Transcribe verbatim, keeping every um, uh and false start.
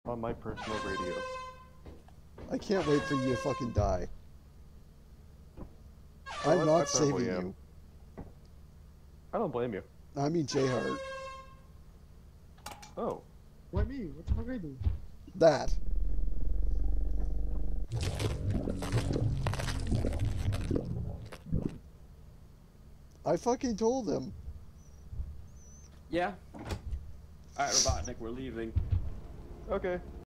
on my personal radio. I can't wait for you to fucking die. Well, I'm I- not I probably saving am. you. I don't blame you. I mean Jheart. Oh. Why me? What the fuck I do? That. I fucking told him. Yeah. Alright, Robotnik, we're leaving. Okay.